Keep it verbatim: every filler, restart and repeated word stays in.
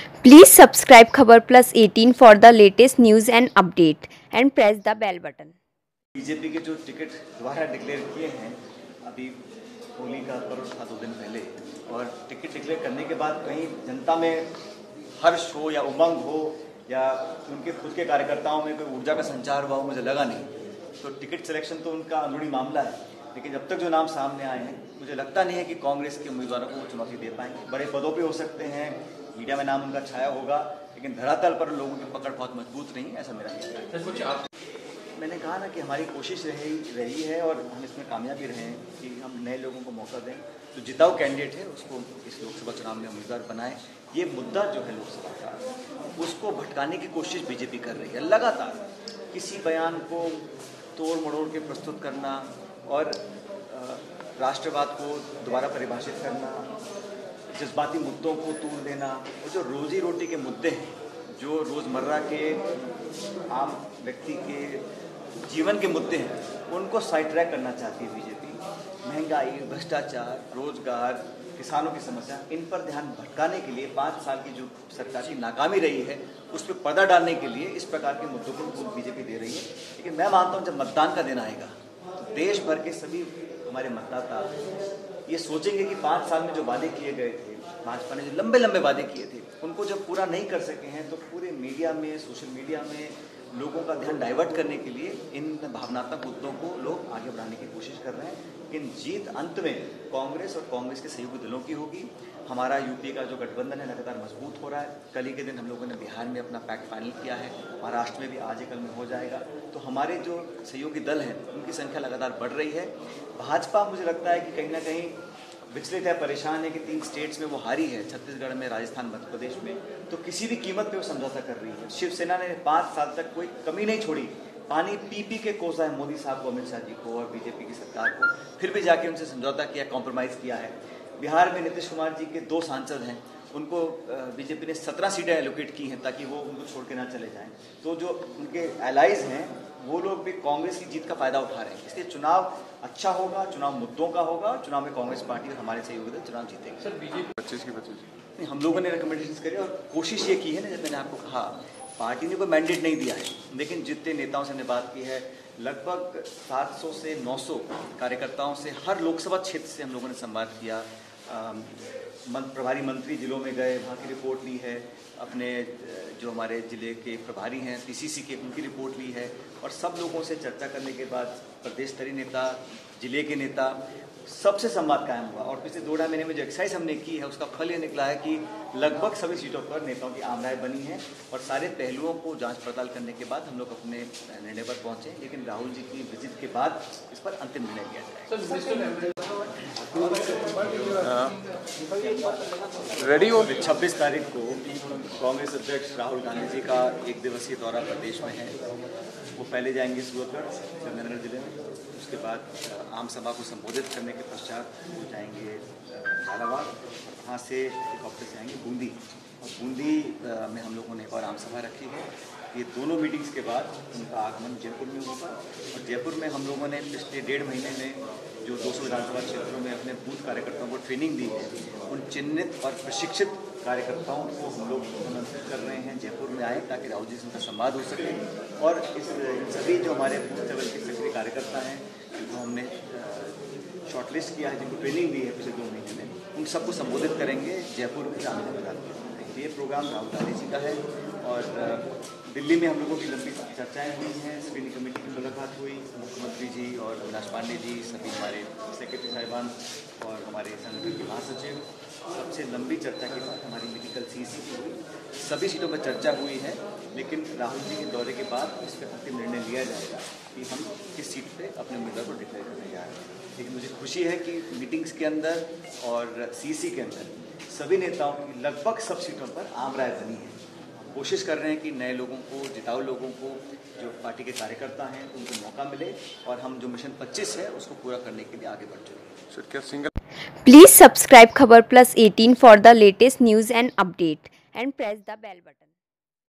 Please subscribe Khabar Plus eighteen for the latest news and update and press the bell button. BJP के जो ticket दोबारा declare किए हैं, अभी होली का पर्व था दो दिन पहले, और टिकट डिक्लेयर करने के बाद कहीं जनता में हर्ष हो या उमंग हो या उनके खुद के कार्यकर्ताओं में कोई ऊर्जा का संचार हुआ हो, मुझे लगा नहीं। तो टिकट सिलेक्शन तो उनका अंदरूनी मामला है, लेकिन जब तक जो नाम सामने आए हैं मुझे लगता नहीं है कि कांग्रेस के उम्मीदवारों को चुनौती दे पाएंगे। बड़े पदों पे हो सकते हैं, मीडिया में नाम उनका छाया होगा, लेकिन धरातल पर लोगों की पकड़ बहुत मजबूत नहीं, ऐसा मेरा कहना है। मैंने कहा ना कि हमारी कोशिश रही रही है और हम इसमें कामयाब भी रहे हैं कि हम नए लोगों को मौका दें। जो जिताऊ कैंडिडेट है उसको इस लोकसभा चुनाव में उम्मीदवार बनाएं। ये मुद्दा जो है लोकसभा का, उसको भटकाने की कोशिश बीजेपी कर रही है लगातार। किसी बयान को तोड़ मड़ोड़ के प्रस्तुत करना और राष्ट्रवाद को दोबारा परिभाषित करना, जज्बाती मुद्दों को तूल देना, और जो रोजी रोटी के मुद्दे हैं, जो रोज़मर्रा के आम व्यक्ति के जीवन के मुद्दे हैं, उनको साइड ट्रैक करना चाहती है बीजेपी। महंगाई, भ्रष्टाचार, रोजगार, किसानों की समस्या, इन पर ध्यान भटकाने के लिए पाँच साल की जो सरकार की नाकामी रही है उस पर पर्दा डालने के लिए इस प्रकार के मुद्दों को बीजेपी दे रही है। लेकिन मैं मानता हूँ जब मतदान का दिन आएगा तो देश भर के सभी हमारे मतदाता ये सोचेंगे कि पाँच साल में जो वादे किए गए थे, भाजपा ने जो लंबे लंबे वादे किए थे, उनको जब पूरा नहीं कर सके हैं तो पूरे मीडिया में, सोशल मीडिया में लोगों का ध्यान डाइवर्ट करने के लिए इन भावनात्मक मुद्दों को लोग आगे बढ़ाने की कोशिश कर रहे हैं। लेकिन जीत अंत में कांग्रेस और कांग्रेस के सहयोगी दलों की होगी। हमारा यूपी का जो गठबंधन है लगातार मजबूत हो रहा है। कल ही के दिन हम लोगों ने बिहार में अपना पैक्ट फाइनल किया है, महाराष्ट्र में भी आज ही कल में हो जाएगा। तो हमारे जो सहयोगी दल हैं उनकी संख्या लगातार बढ़ रही है। भाजपा मुझे लगता है कि कहीं ना कहीं विचलित है, परेशान है कि तीन स्टेट्स में वो हारी है, छत्तीसगढ़ में, राजस्थान, मध्य प्रदेश में, तो किसी भी कीमत पे वो समझौता कर रही है। शिवसेना ने पाँच साल तक कोई कमी नहीं छोड़ी, पानी पी पी के कोसा है मोदी साहब को, अमित शाह जी को और बीजेपी की सरकार को, फिर भी जाके उनसे समझौता किया, कॉम्प्रोमाइज़ किया है। बिहार में नीतीश कुमार जी के दो सांसद हैं, उनको बीजेपी ने सत्रह सीटें एलोकेट की हैं ताकि वो उनको छोड़ के ना चले जाएं। तो जो उनके एलाइज हैं वो लोग भी कांग्रेस की जीत का फायदा उठा रहे हैं। इसलिए चुनाव अच्छा होगा, चुनाव मुद्दों का होगा, चुनाव में कांग्रेस पार्टी और हमारे सहयोगी दल चुनाव जीतेंगे। सर बीजेपी पच्चीस की पच्चीस नहीं, हम लोगों ने रिकमेंडेशन करी और कोशिश ये की है ना, जब मैंने आपको कहा पार्टी ने कोई मैंडेट नहीं दिया है, लेकिन जितने नेताओं से हमने बात की है, लगभग सात सौ से नौ सौ कार्यकर्ताओं से हर लोकसभा क्षेत्र से हम लोगों ने संवाद किया। प्रभारी मंत्री जिलों में गए, वहाँ की रिपोर्ट ली है, अपने जो हमारे ज़िले के प्रभारी हैं पीसीसी के, उनकी रिपोर्ट ली है, और सब लोगों से चर्चा करने के बाद प्रदेश स्तरीय नेता, जिले के नेता, सबसे संवाद कायम हुआ। और पिछले दो ढाई महीने में जो एक्सरसाइज हमने की है उसका फल ये निकला है कि लगभग सभी सीटों पर नेताओं की आम राय बनी है, और सारे पहलुओं को जांच पड़ताल करने के बाद हम लोग अपने निर्णय पर पहुंचे। लेकिन राहुल जी की विजिट के बाद इस पर अंतिम निर्णय लिया जाएगा। रेडी हो छब्बीस तारीख को कांग्रेस अध्यक्ष राहुल गांधी जी का एक दिवसीय दौरा प्रदेश में है। वो पहले जाएंगे सूरतगढ़, गंगानगर जिले में, उसके बाद आम सभा को संबोधित करने के पश्चात वो जाएंगे झालावाड़, और वहाँ से हेलीकॉप्टर से आएंगे बूंदी, और बूंदी में हम लोगों ने एक और आम सभा रखी है। ये दोनों मीटिंग्स के बाद उनका आगमन जयपुर में होगा, और जयपुर में हम लोगों ने पिछले डेढ़ महीने में जो दो सौ विधानसभा क्षेत्रों में अपने बूथ कार्यकर्ताओं को ट्रेनिंग दी है, उन चिन्हित और प्रशिक्षित कार्यकर्ताओं को हम लोग आमंत्रित कर रहे हैं जयपुर में आए, ताकि राहुल जी से उनका संवाद हो सके। और इस सभी जो हमारे बूथ लेवल के सक्रिय कार्यकर्ता हैं जिनको हमने शॉर्टलिस्ट किया है, जिनको ट्रेनिंग दी है पिछले दो महीने में, उन सबको संबोधित करेंगे जयपुर में जाने मैदान में। ये प्रोग्राम राहुल गांधी जी का है। और दिल्ली में हम लोगों की लंबी चर्चाएं हुई हैं, स्क्रीनिंग कमेटी की मुलाकात हुई, मुख्यमंत्री जी और अविनाश पांडे जी, सभी हमारे सेक्रेटरी साहिबान और हमारे संगठन के महासचिव, सबसे लंबी चर्चा के बाद हमारी मीटिंग कल सी सी की हुई। सभी सीटों पर चर्चा हुई है, लेकिन राहुल जी के दौरे के बाद इस पर अंतिम निर्णय लिया जाएगा कि हम किस सीट पे अपने उम्मीदवार को डिक्लेयर करने जा रहे हैं। लेकिन मुझे खुशी है कि मीटिंग्स के अंदर और सी सी के अंदर सभी नेताओं की लगभग सब सीटों पर आम राय बनी है। कोशिश कर रहे हैं कि नए लोगों को, जिताऊ लोगों को, जो पार्टी के कार्यकर्ता हैं, उनको मौका मिले, और हम जो मिशन पच्चीस है उसको पूरा करने के लिए आगे बढ़ चुके हैं। प्लीज सब्सक्राइब खबर plus eighteen for the latest news and update and press the bell button.